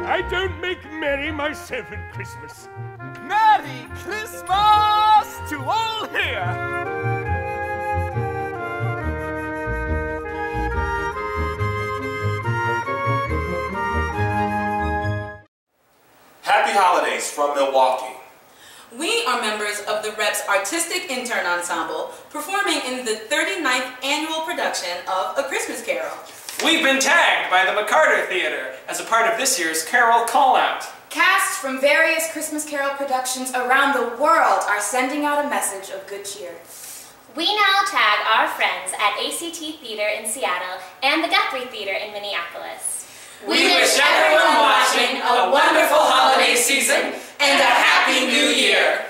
I don't make merry myself at Christmas. Merry Christmas to all here! Happy holidays from Milwaukee. We are members of the Rep's Artistic Intern Ensemble, performing in the 39th annual production of A Christmas Carol. We've been tagged by the McCarter Theater as a part of this year's Carol Call-Out. Casts from various Christmas Carol productions around the world are sending out a message of good cheer. We now tag our friends at ACT Theater in Seattle and the Guthrie Theater in Minneapolis. We wish everyone watching a wonderful holiday season and a Happy New Year!